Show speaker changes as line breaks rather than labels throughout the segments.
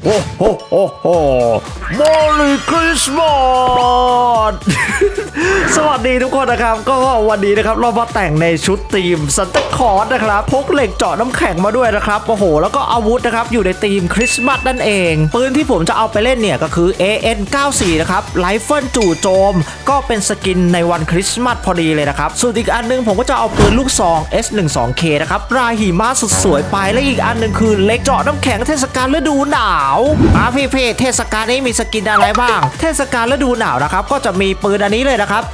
โอ้โหโอ้โหมอริคริสต์มาส สวัสดีทุกคนนะครับก็วันนี้นะครับเรามาแต่งในชุดทีมซันตาคลอสนะครับพกเหล็กเจาะน้ำแข็งมาด้วยนะครับโอ้โหแล้วก็อาวุธนะครับอยู่ในทีมคริสต์มาสนั่นเองปืนที่ผมจะเอาไปเล่นเนี่ยก็คือ AN94 นะครับไรเฟิลจู่โจมก็เป็นสกินในวันคริสต์มาสพอดีเลยนะครับส่วนอีกอันนึงผมก็จะเอาปืนลูกซอง S12K นะครับลายหิมะสุดสวยไปและอีกอันนึงคือเหล็กเจาะน้ำแข็งเทศกาลฤดูหนาวพี่เทศกาลนี้มีสกินอะไรบ้างเทศกาลฤดูหนาวนะครับก็จะมีปืนอันนี้เลยนะครับ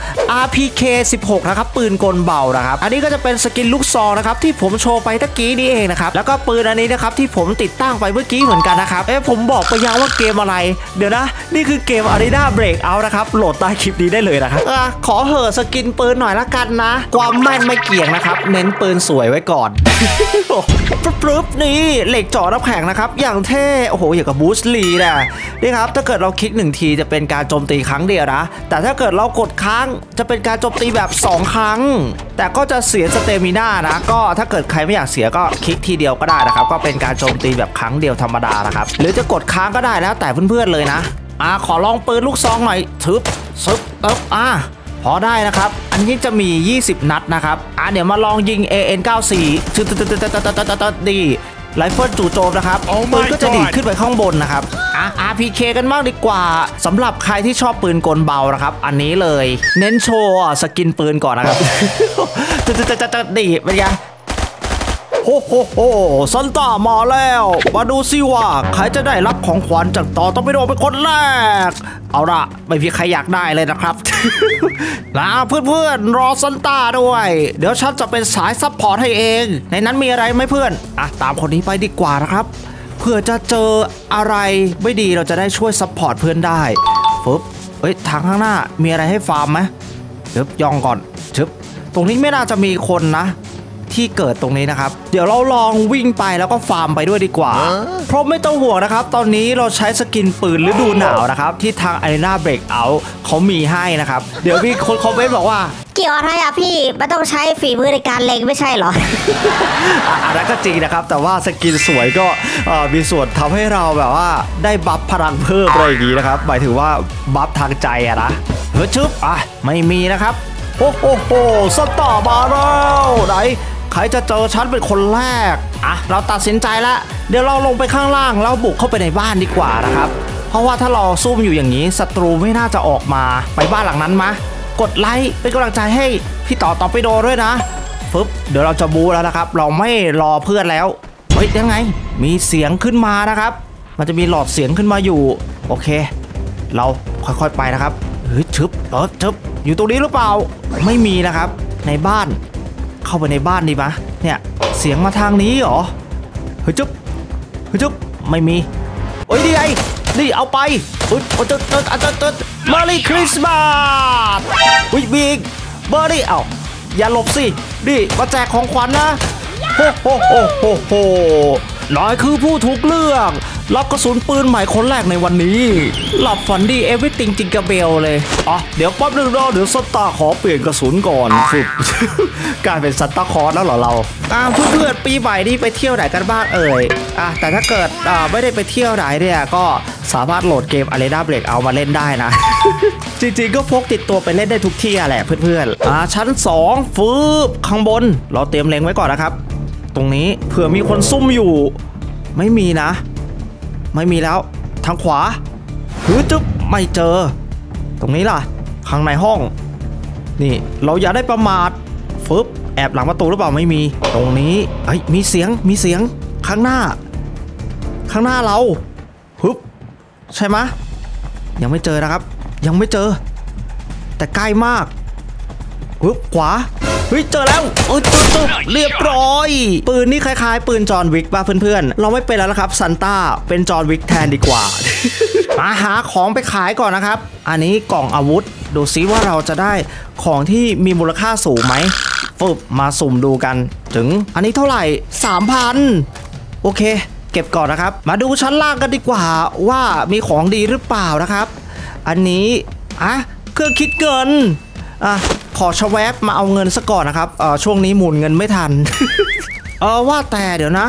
RPK16 นะครับปืนกลเบานะครับอันนี้ก็จะเป็นสกินลูกซองนะครับที่ผมโชว์ไปตะกี้นี้เองนะครับแล้วก็ปืนอันนี้นะครับที่ผมติดตั้งไปเมื่อกี้เหมือนกันนะครับผมบอกไปยังว่าเกมอะไรเดี๋ยวนะนี่คือเกม Arena Breakout นะครับโหลดใต้คลิปนี้ได้เลยนะครับขอเหอะสกินปืนหน่อยละกันนะความแม่นไม่เกี่ยงนะครับเน้นปืนสวยไว้ก่อน ปึ๊บนี่เหล็กเจาะน้ำแข็งนะครับอย่างเท่โอ้โหอย่างกับบูสลีนะนี่ครับถ้าเกิดเราคลิก1ทีจะเป็นการโจมตีครั้งเดียวนะแต่ถ้าเกิดเรากดค้างจะเป็นการโจมตีแบบ2ครั้งแต่ก็จะเสียสเตมิน่านะก็ถ้าเกิดใครไม่อยากเสียก็คลิกทีเดียวก็ได้นะครับก็เป็นการโจมตีแบบครั้งเดียวธรรมดานะครับหรือจะกดค้างก็ได้แล้วแต่เพื่อนๆเลยนะขอลองปืนลูกซองหน่อยทึบพอได้นะครับอันนี้จะมี20นัดนะครับเดี๋ยวมาลองยิง AN94 ดีไรเฟิลจู่โจมนะครับปืนก็จะดีดขึ้นไปข้างบนนะครับRPK กันมากดีกว่าสำหรับใครที่ชอบปืนกลเบานะครับอันนี้เลยเน้นโชว์สกินปืนก่อนนะครับดีเป็นไงโอ้โหซันต้ามาแล้วมาดูซิว่าใครจะได้รับของขวัญจากต่อต้องไปโดนเป็นคนแรกเอาล่ะไม่มีใครอยากได้เลยนะครับ นะเพื่อนๆรอซันต้าด้วยเดี๋ยวฉันจะเป็นสายซัพพอร์ตให้เองในนั้นมีอะไรไหมเพื่อนตามคนนี้ไปดีกว่านะครับเพื่อจะเจออะไรไม่ดีเราจะได้ช่วยซัพพอร์ตเพื่อนได้ทางข้างหน้ามีอะไรให้ฟาร์มไหมย่องก่อนตรงนี้ไม่น่าจะมีคนนะที่เกิดตรงนี้นะครับเดี๋ยวเราลองวิ่งไปแล้วก็ฟาร์มไปด้วยดีกว่าเพราะไม่ต้องห่วงนะครับตอนนี้เราใช้สกินปืนฤดูหนาวนะครับที่ทาง Arena Breakout เขามีให้นะครับเดี๋ยวมีคนคอมเมนต์บอกว่า
เกี่ยวอะไรพี่ไม่ต้องใช้ฝีมือในการเล็งไม่ใช่เหรอ
อันนั้นก็จริงนะครับแต่ว่าสกินสวยก็มีส่วนทำให้เราแบบว่าได้บัฟพลังเพิ่มอะไรอย่างนี้นะครับหมายถึงว่าบัฟทางใจนะไม่มีนะครับโอ้โหสตาร์มาแล้วไหนใครจะเจอฉันเป็นคนแรกเราตัดสินใจแล้วเดี๋ยวเราลงไปข้างล่างแล้วบุกเข้าไปในบ้านดีกว่านะครับเพราะว่าถ้าเราซุ่มอยู่อย่างนี้ศัตรูไม่น่าจะออกมาไปบ้านหลังนั้นมากดไลค์เป็นกำลังใจให้พี่ต่อไปโดด้วยนะเดี๋ยวเราจะบูแล้วนะครับเราไม่รอเพื่อนแล้วยังไงมีเสียงขึ้นมานะครับมันจะมีหลอดเสียงขึ้นมาอยู่โอเคเราค่อยๆไปนะครับอยู่ตรงนี้หรือเปล่าไม่มีนะครับในบ้านเข้าไปในบ้านดีปะเนี่ยเสียงมาทางนี้เหรอจุ๊บไม่มีดีไงนี่เอาไปมารีคริสต์มาสบิ๊กเบอร์ดี้อย่าหลบสินี่มาแจกของขวัญนะโหนายคือผู้ถูกเลือกรับกระสุนปืนใหม่คนแรกในวันนี้หลับฝันดีเอเวอร์ติงจิงกะเบลเลยเดี๋ยวแป๊บนึงเดี๋ยวซันต้าขอเปลี่ยนกระสุนก่อนกลายเป็นซันต้าคลอสแล้วเหรอเราเพื่อนปีใหม่นี่ไปเที่ยวไหนกันบ้างแต่ถ้าเกิดไม่ได้ไปเที่ยวไหนเนี่ยก็สามารถโหลดเกม Arena Breakout มาเล่นได้นะ จริงๆก็พกติดตัวไปเล่นได้ทุกที่แหละเพื่อนๆชั้น2ข้างบนเราเตรียมเล็งไว้ก่อนนะครับตรงนี้เผื่อมีคนซุ่มอยู่ไม่มีนะไม่มีแล้วทางขวาไม่เจอตรงนี้ล่ะข้างในห้องนี่เราอย่าได้ประมาทแอบหลังประตูหรือเปล่าไม่มีตรงนี้มีเสียงข้างหน้าเราใช่ไหมยังไม่เจอนะครับยังไม่เจอแต่ใกล้มากขวาเจอแล้วเรียบร้อยปืนนี่คล้ายๆปืนจอห์นวิกป่ะเพื่อนๆเราไม่เป็นแล้วนะครับซันต้าเป็นจอห์นวิกแทนดีกว่า มาหาของไปขายก่อนนะครับอันนี้กล่องอาวุธดูซิว่าเราจะได้ของที่มีมูลค่าสูงไหมมาสุ่มดูกันถึงอันนี้เท่าไหร่ 3,000 โอเคเก็บก่อนนะครับมาดูชั้นล่างกันดีกว่าว่ามีของดีหรือเปล่านะครับอันนี้เครื่องคิดเงินขอชแวบมาเอาเงินซะก่อนนะครับช่วงนี้หมุนเงินไม่ทัน ว่าแต่เดี๋ยวนะ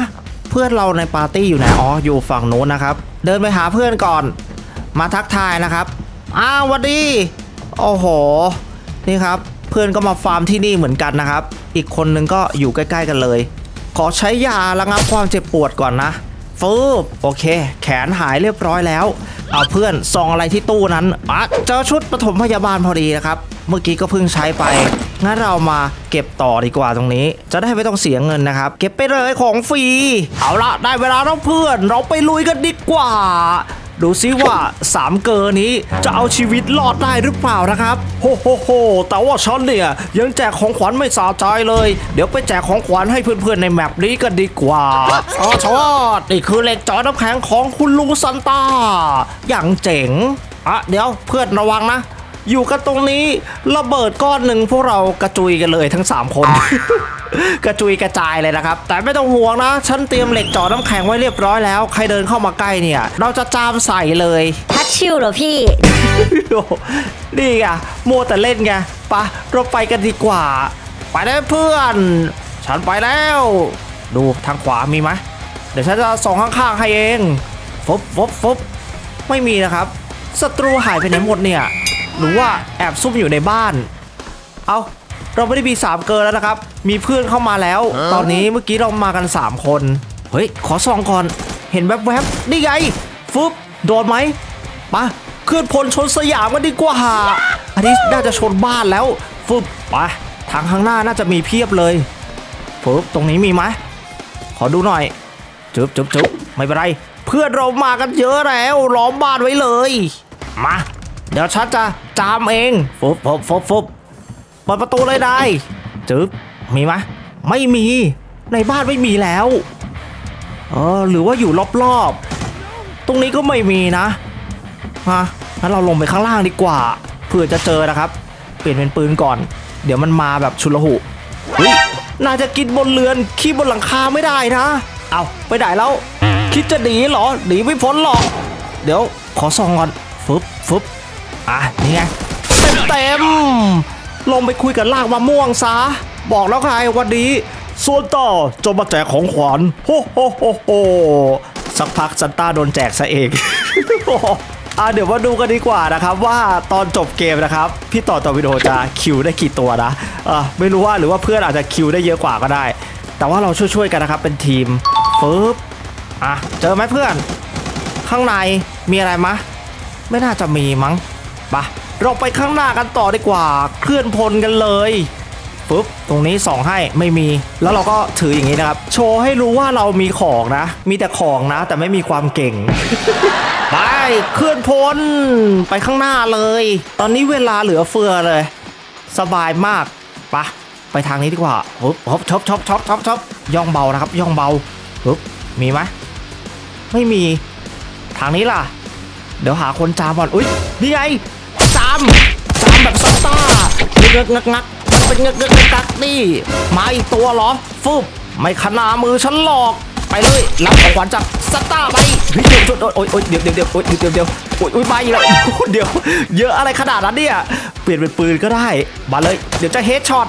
เพื่อนเราในปาร์ตี้อยู่ไหนอ๋ออยู่ฝั่งโน้นนะครับเดินไปหาเพื่อนก่อนมาทักทายนะครับหวัดดีโอ้โหนี่ครับเพื่อนก็มาฟาร์มที่นี่เหมือนกันนะครับอีกคนนึงก็อยู่ใกล้ๆกันเลยขอใช้ยาระงับความเจ็บปวดก่อนนะฟืบโอเคแขนหายเรียบร้อยแล้วเอาเพื่อนซองอะไรที่ตู้นั้นเจอชุดปฐมพยาบาลพอดีนะครับเมื่อกี้ก็เพิ่งใช้ไปงั้นเรามาเก็บต่อดีกว่าตรงนี้จะได้ไม่ต้องเสียเงินนะครับเก็บไปเลยของฟรีเอาละได้เวลาแล้วเพื่อนเราไปลุยกันดีกว่าดูซิว่า3เกอร์นี้จะเอาชีวิตรอดได้หรือเปล่านะครับโฮโฮโฮแต่ว่าฉันเนี่ยยังแจกของขวัญไม่สะใจเลยเดี๋ยวไปแจกของขวัญให้เพื่อนๆในแมปนี้กันดีกว่าชอดนี่คือเหล็กจอน้ำแข็งของคุณลุงซันต้าอย่างเจ๋งเดี๋ยวเพื่อนระวังนะอยู่กันตรงนี้ระเบิดก้อนหนึ่งพวกเรากระจุยกันเลยทั้ง3คนกระจุยกระจายเลยนะครับแต่ไม่ต้องห่วงนะฉันเตรียมเหล็กจ่อน้ำแข็งไว้เรียบร้อยแล้วใครเดินเข้ามาใกล้เนี่ยเราจะจามใส่เลย
ทัชชิลเหรอพี่
นี่ไงมัวแต่เล่นไงปะเราไปกันดีกว่าไปได้เพื่อนฉันไปแล้วดูทางขวามีไหมเดี๋ยวฉันจะส่องข้างๆให้เองฟบไม่มีนะครับศัตรูหายไปไหนหมดเนี่ยหรือว่าแอบซุ่มอยู่ในบ้านเราไม่ได้มี3เกินแล้วนะครับมีเพื่อนเข้ามาแล้วตอนนี้เมื่อกี้เรามากัน3คนเฮ้ยขอส่องก่อนเห็นแวบๆนี่ไงฟึบโดนไหมปะเคลื่อนพลชนสยามกันดีกว่าอันนี้น่าจะชนบ้านแล้วฟึบไปทางข้างหน้าน่าจะมีเพียบเลยฟึบตรงนี้มีไหมขอดูหน่อยจุ๊บไม่เป็นไรเพื่อนเรามากันเยอะแล้วล้อมบ้านไว้เลยมาเดี๋ยวฉันจะจามเองฟึบเปิดประตูเลยได้จึ๊บมีไหมไม่มีในบ้านไม่มีแล้วหรือว่าอยู่รอบๆตรงนี้ก็ไม่มีนะงั้นเราลงไปข้างล่างดีกว่าเพื่อจะเจอนะครับเปลี่ยนเป็นปืนก่อนเดี๋ยวมันมาแบบชุลหุน่าจะกินบนเรือนขี้บนหลังคาไม่ได้นะเอาไปไหนแล้วคิดจะหนีเหรอหนีไม่พ้นหรอกเดี๋ยวขอส่องก่อนฟึบนี่ไงเต็มลงไปคุยกับลากมะม่วงซะบอกแล้วใครวันนี้ส่วนต่อจะมาแจกของขวัญโฮสักพักซันต้าโดนแจกซะเอง เดี๋ยวมาดูกันดีกว่านะครับว่าตอนจบเกมนะครับพี่ต่อวิดีโอจะคิวได้กี่ตัวนะไม่รู้ว่าหรือว่าเพื่อนอาจจะคิวได้เยอะกว่าก็ได้แต่ว่าเราช่วยกันนะครับเป็นทีมปึ๊บเจอไหมเพื่อนข้างในมีอะไรมะไม่น่าจะมีมั้งปะเราไปข้างหน้ากันต่อดีกว่าเคลื่อนพลกันเลยปึ๊บตรงนี้ส่องให้ไม่มีแล้วเราก็ถืออย่างนี้นะครับโชว์ให้รู้ว่าเรามีของนะมีแต่ของนะแต่ไม่มีความเก่ง ไปเคลื่อนพลไปข้างหน้าเลยตอนนี้เวลาเหลือเฟือเลยสบายมากไปทางนี้ดีกว่าชอบย่องเบานะครับย่องเบาปึ๊บมีไหมไม่มีทางนี้ล่ะเดี๋ยวหาคนจามก่อนอุ๊ยนี่ไงจามแบบซันต้างักมันเป็นงักนี่มาอีกตัวเหรอฟึบไม่ขนามือฉันหลอกไปเลยรับของขวัญจากซันต้าไปเดี๋ยวโอ๊ยมาอีกแล้วเดี๋ยวเยอะอะไรขนาดนั้นเนี่ยเปลี่ยนเป็นปืนก็ได้มาเลยเดี๋ยวจะเฮดช็อต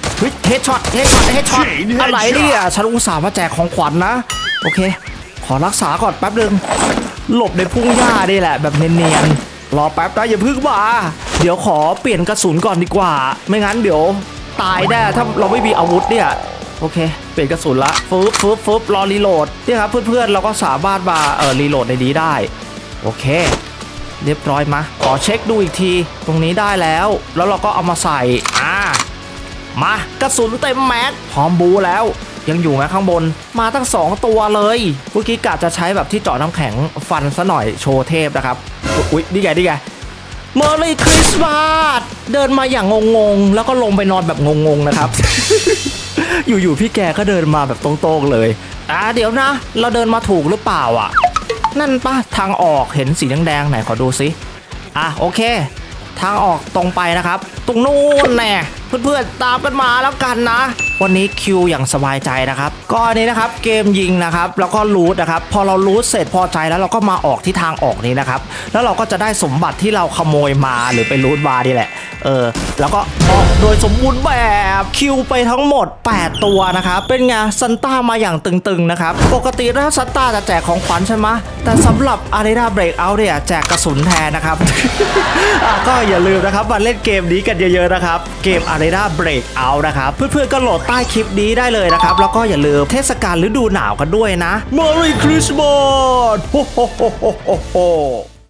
อะไรเนี่ยฉันอุตส่าห์มาแจกของขวัญนะโอเคขอรักษาก่อนแป๊บนึงหลบในพุ่งหญ้านี่แหละแบบเนียนรอแป๊บนะอย่าพึ่งมาเดี๋ยวขอเปลี่ยนกระสุนก่อนดีกว่าไม่งั้นเดี๋ยวตายแน่ถ้าเราไม่มีอาวุธเนี่ยโอเคเปลี่ยนกระสุนละฟึบรอรีโหลดเนี่ยครับเพื่อนๆเราก็สามารถมารีโหลดในนี้ได้โอเคเรียบร้อยมาขอเช็คดูอีกทีตรงนี้ได้แล้วเราก็เอามาใส่มากระสุนเต็มแม็กพร้อมบูแล้วยังอยู่ไหมข้างบนมาตั้ง2ตัวเลยเมื่อกี้กะจะใช้แบบที่เจาะน้ำแข็งฟันซะหน่อยโชว์เทพนะครับอุ๊ยนี่ไงเมอร์รี่คริสต์มาสเดินมาอย่างงงแล้วก็ลงไปนอนแบบงงนะครับ อยู่พี่แกก็เดินมาแบบตรงๆเลยเดี๋ยวนะเราเดินมาถูกหรือเปล่านั่นปะทางออกเห็นสีแดงๆไหนขอดูสิโอเคทางออกตรงไปนะครับตรงนู้นแน่เพื่อนๆตามกันมาแล้วกันนะวันนี้คิวอย่างสบายใจนะครับก็อันนี้นะครับเกมยิงนะครับแล้วก็รูทนะครับพอเรารูทเสร็จพอใจแล้วเราก็มาออกที่ทางออกนี้นะครับแล้วเราก็จะได้สมบัติที่เราขโมยมาหรือไปรูทมานี่แหละแล้วก็ออกโดยสมบูรณ์แบบคิวไปทั้งหมด8ตัวนะครับเป็นไงซันต้ามาอย่างตึงๆนะครับปกติแล้วซันต้าจะแจกของขวัญใช่ไหมแต่สำหรับอารีนาเบรกเอาท์เนี่ยแจกกระสุนแทนนะครับ ก็อย่าลืมนะครับมาเล่นเกมนี้กันเยอะๆนะครับเกม Arena Breakout นะครับเพื่อนๆก็โหลดใต้คลิปนี้ได้เลยนะครับแล้วก็อย่าลืมเทศกาลฤดูหนาวกันด้วยนะ Merry Christmas โฮโฮโฮโฮโฮ